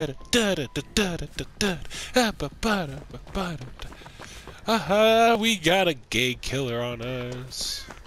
Aha, we got a gay killer on us.